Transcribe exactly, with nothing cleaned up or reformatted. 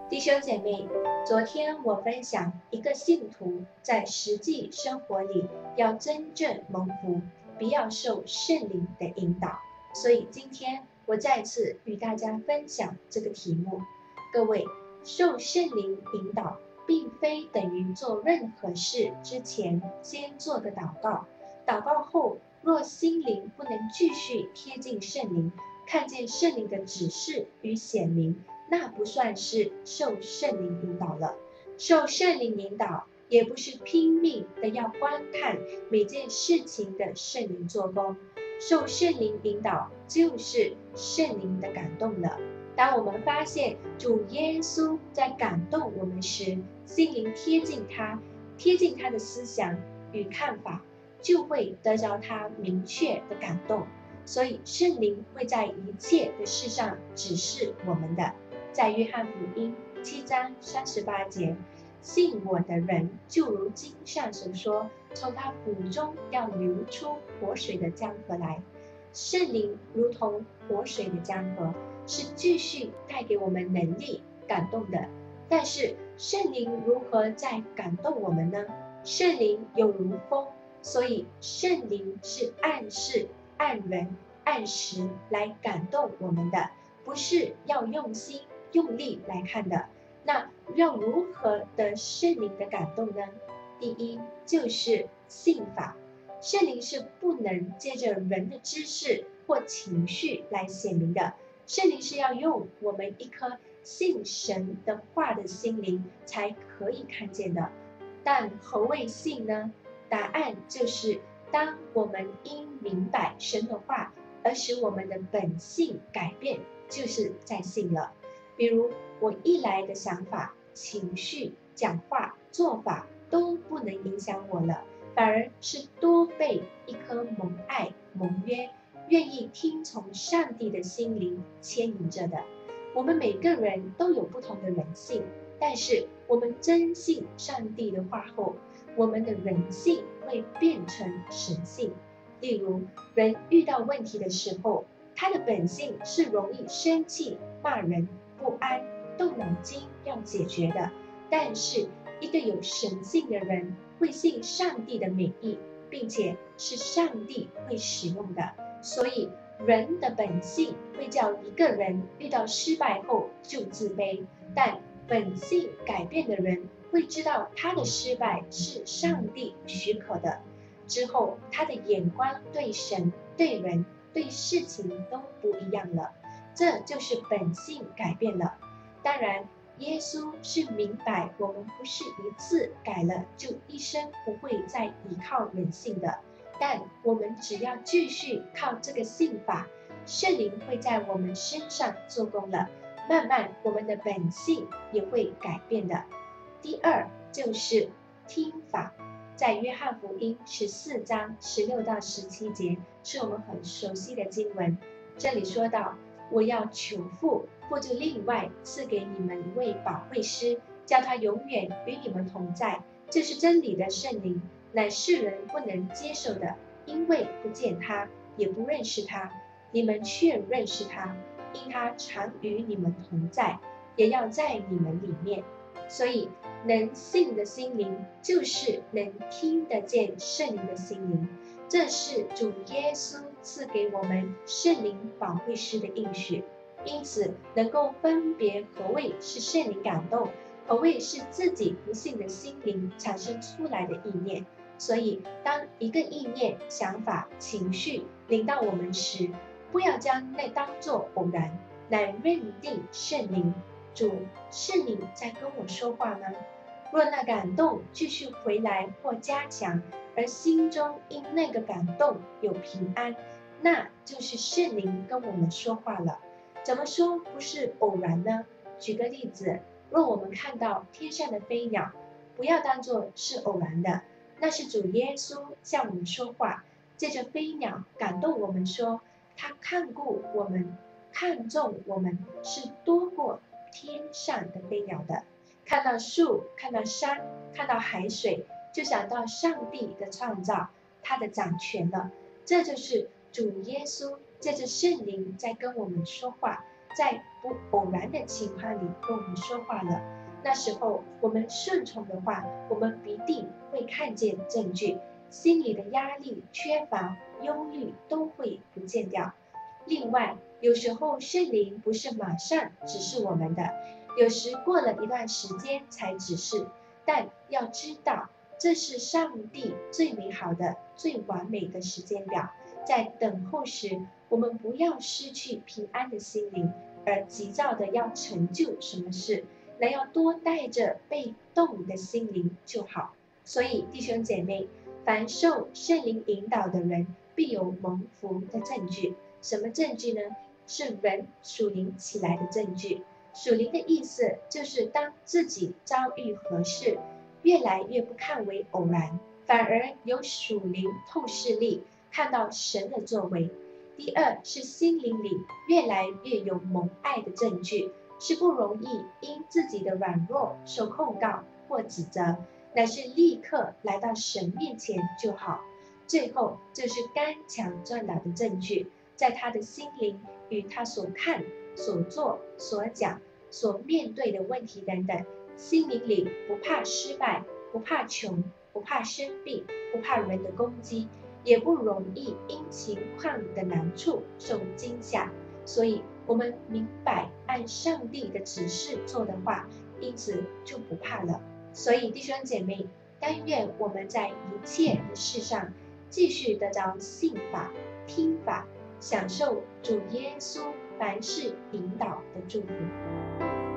弟兄姐妹，昨天我分享一个信徒在实际生活里要真正蒙福，不要受圣灵的引导，所以今天我再次与大家分享这个题目。各位，受圣灵引导并非等于做任何事之前先做个祷告，祷告后若心灵不能继续贴近圣灵，看见圣灵的指示与显明，那不算是受圣灵引导了。受圣灵引导也不是拼命的要观看每件事情的圣灵做工，受圣灵引导就是圣灵的感动了。当我们发现主耶稣在感动我们时，心灵贴近他，贴近他的思想与看法，就会得着他明确的感动。所以圣灵会在一切的事上指示我们的。在约翰福音七章三十八节，信我的人就如经上所说，从他腹中要流出活水的江河来。圣灵如同活水的江河，是继续带给我们能力感动的。但是圣灵如何在感动我们呢？圣灵有如风，所以圣灵是按事按人按时来感动我们的，不是要用心用力来看的。那要如何得圣灵的感动呢？第一就是信法。圣灵是不能借着人的知识或情绪来显明的，圣灵是要用我们一颗信神的话的心灵才可以看见的。但何谓信呢？答案就是当我们因明白神的话而使我们的本性改变，就是在信了。比如我一来的想法、情绪、讲话、做法都不能影响我了，反而是多被一颗蒙爱、蒙约、愿意听从上帝的心灵牵引着的。我们每个人都有不同的人性，但是我们真信上帝的话后，我们的人性会变成神性。例如，人遇到问题的时候，他的本性是容易生气、骂人、不安、动脑筋要解决的。但是，一个有神性的人会信上帝的美意，并且是上帝会使用的。所以，人的本性会叫一个人遇到失败后就自卑，但本性改变的人会知道他的失败是上帝许可的。之后他的眼光对神、对人、对事情都不一样了，这就是本性改变了。当然耶稣是明白我们不是一次改了就一生不会再依靠人性的，但我们只要继续靠这个信法，圣灵会在我们身上做工了，慢慢我们的本性也会改变的。第二就是听法。在约翰福音十四章十六到十七节，是我们很熟悉的经文。这里说到，我要求父，父就另外赐给你们一位保惠师，叫他永远与你们同在。这是真理的圣灵，乃世人不能接受的，因为不见他，也不认识他。你们却认识他，因他常与你们同在，也要在你们里面。所以能信的心灵就是能听得见圣灵的心灵，这是主耶稣赐给我们圣灵保惠师的应许。因此能够分别何谓是圣灵感动，何谓是自己不信的心灵产生出来的意念。所以当一个意念、想法、情绪临到我们时，不要将那当作偶然，乃认定圣灵。主，是你在跟我说话吗？若那感动继续回来或加强，而心中因那个感动有平安，那就是圣灵跟我们说话了。怎么说不是偶然呢？举个例子，若我们看到天上的飞鸟，不要当作是偶然的，那是主耶稣向我们说话，借着飞鸟感动我们说，他看顾我们，看重我们，是多过天上的飞鸟的。看到树，看到山，看到海水，就想到上帝的创造，他的掌权了。这就是主耶稣借着圣灵在跟我们说话， 在不偶然的情况里跟我们说话了。那时候我们顺从的话，我们必定会看见证据，心里的压力、缺乏、忧虑都会不见掉。另外，有时候圣灵不是马上指示我们的，有时过了一段时间才指示，但要知道这是上帝最美好的、最完美的时间表。在等候时，我们不要失去平安的心灵，而急躁的要成就什么事，那要多带着被动的心灵就好。所以弟兄姐妹，凡受圣灵引导的人，必有蒙福的证据。什么证据呢？是人属灵起来的证据。属灵的意思就是当自己遭遇何事，越来越不看为偶然，反而有属灵透视力，看到神的作为。第二是心灵里越来越有蒙爱的证据，是不容易因自己的软弱受控告或指责，乃是立刻来到神面前就好。最后就是刚强壮胆的证据，在他的心灵与他所看、所做、所讲、所面对的问题等等，心灵里不怕失败，不怕穷，不怕生病，不怕人的攻击，也不容易因情况的难处受惊吓。所以我们明白按上帝的指示做的话，因此就不怕了。所以弟兄姐妹，但愿我们在一切的事上继续得着信法、听法，享受主耶稣凡事引导的祝福。